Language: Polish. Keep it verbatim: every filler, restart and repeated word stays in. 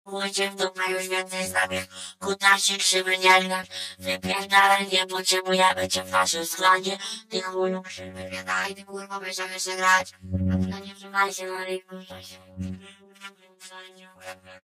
Ujdzie w dupę już więcej z nami. Kutasik krzywy nie gnać. Wypierdalaj, nie potrzebujemy cię w naszym składzie. Ty chuju krzywy nie daj, ty kurwa będziemy się grać. A ty nie wżywaj się na rynku.